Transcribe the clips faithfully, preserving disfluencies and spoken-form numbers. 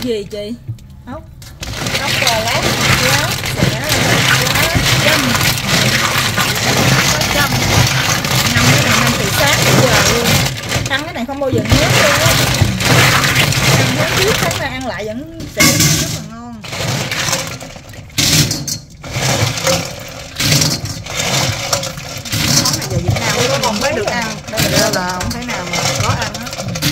gì chị? Ốc ốc bò lát lá sẽ lá châm, có châm ngâm cái này năm từ sáng tới giờ luôn, ăn cái này không bao giờ ngứa luôn á, ăn tháng trước tháng nay ăn lại vẫn sẽ rất là ngon. Món này giờ Việt Nam nó không mới được ăn, đây là, là không thể nào mà có ăn hết.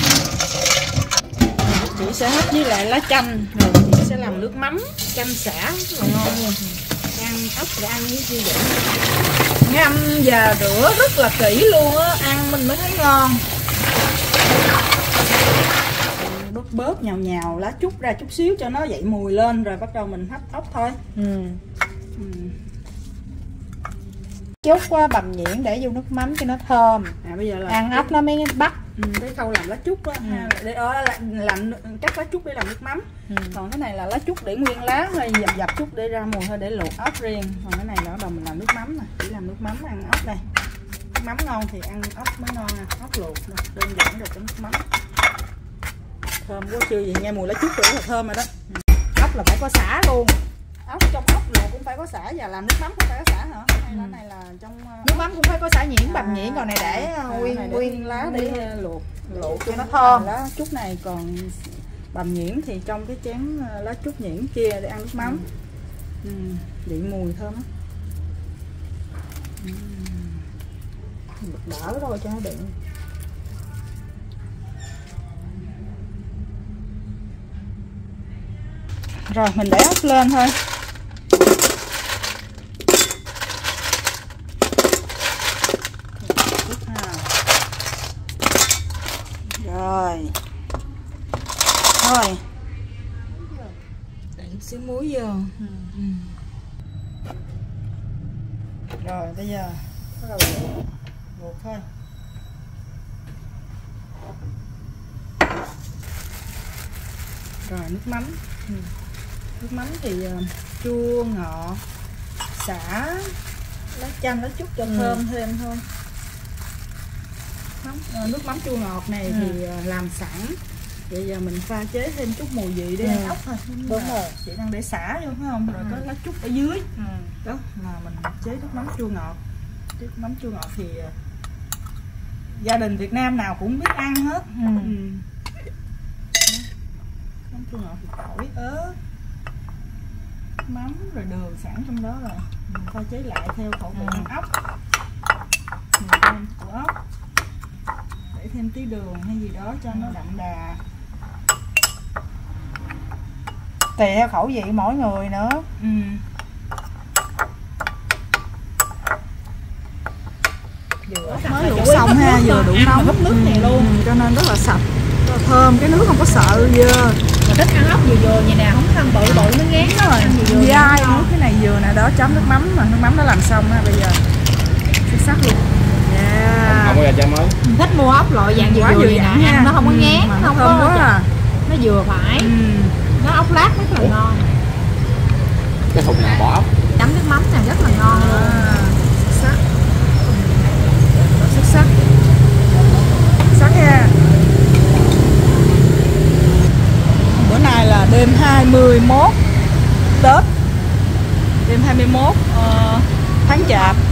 Chị sẽ hấp với lại lá chanh, rồi chị sẽ làm nước mắm chanh xả rất là ngon luôn. Ăn ốc để ăn với chi vậy? Ngâm và rửa rất là kỹ luôn á, ăn mình mới thấy ngon. Bớt bớt nhào nhào lá trúc ra chút xíu cho nó dậy mùi lên rồi bắt đầu mình hấp ốc thôi. Ừ. Ừ. Chút qua bằm nhuyễn để vô nước mắm cho nó thơm. À bây giờ là ăn ốc nó mới bắt. Ừ, cái khâu làm lá trúc á, ừ. để ở làm, làm cắt lá trúc để làm nước mắm. Ừ. Còn cái này là lá trúc để nguyên lá thôi, dập dập chút để ra mùi thôi, để luộc ốc riêng. Còn cái này là bắt đầu mình làm nước mắm nè, chỉ làm nước mắm ăn ốc đây. Nước mắm ngon thì ăn ốc mới ngon nè, ốc luộc nè, đơn giản rồi cái nước mắm. Thơm quá chưa gì, nghe mùi lá trúc rất là thơm rồi đó. Ừ. Ốc là phải có sả luôn. Ốc trong ốc luộc cũng phải có sả, và làm nước mắm cũng phải có sả hả? Hay là này là trong nước mắm cũng phải có sả nhuyễn, bằm nhuyễn, còn này để à, nguyên này để nguyên lá để luộc luộc cho nó thơm. Lá trúc này còn bằm nhuyễn thì trong cái chén lá trúc nhuyễn kia để ăn nước mắm. Ừ. Ừ, vị mùi thơm á. Ừ. Đỡ thôi cho nó đựng. Rồi mình để ốc lên thôi. Rồi. Thôi. Để xíu muối vô. Ừ. Ừ. Rồi bây giờ bắt đầu luộc, luộc thôi. Rồi nước mắm. Ừ. Nước mắm thì uh, chua ngọt, xả, lá chanh, lá trúc cho thơm ừ. thêm thôi. Mắm, uh, nước mắm chua ngọt này ừ. thì uh, làm sẵn. Vậy giờ mình pha chế thêm chút mùi vị để ừ. ăn ốc thôi. Đúng, Đúng rồi. Chị đang để xả vô phải không? Rồi ừ. có lá trúc ở dưới. Ừ. Đó là mình chế nước mắm chua ngọt. Nước mắm chua ngọt thì uh, gia đình Việt Nam nào cũng biết ăn hết. Ừ. Ừ. Mắm chua ngọt thì tỏi, ớt, mắm rồi đường sẵn trong đó rồi. Mình pha chế lại theo khẩu vị ăn ốc. Mùi thơm của ốc. Để thêm tí đường hay gì đó cho nó đậm đà. Tùy theo khẩu vị mỗi người nữa. Ừ. Vừa mới luộc xong ha, vừa đủ nóng húp nước này luôn, ừ, cho nên rất là sạch, rất là thơm, cái nước không có sợ dơ. Mà thích ăn ốc vừa vừa vậy nè, không ăn bự bự nó ngán đó rồi. Dai nữa, cái này vừa nè, đó chấm nước mắm mà nước mắm nó làm xong ha, bây giờ xuất sắc luôn. Yeah. Không có cho mới. Thích mua ốc loại dạng vừa vừa nè, ăn nó không có ngán, mà nó không có quá à. Nó vừa phải. Ừ. Nó ốc lát rất là ngon. Cái thùng nào bỏ ốc. Chấm nước mắm này rất là ngon luôn. À, xuất sắc. Xuất sắc. Sắc ha. Bữa nay là đêm hai mươi mốt Tết. Đêm hai mươi mốt uh, tháng Chạp.